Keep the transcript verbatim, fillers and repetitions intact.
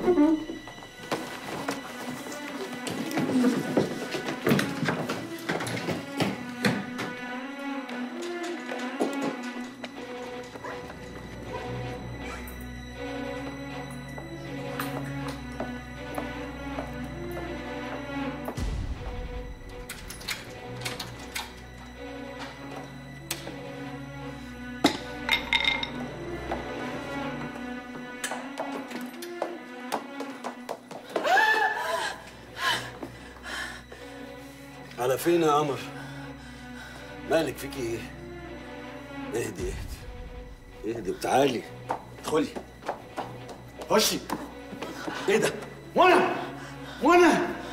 على فين يا قمر؟ مالك فيكي ايه؟ اهدي اهدي اهدي وتعالي ادخلي خشي. ايه ده؟ منى منى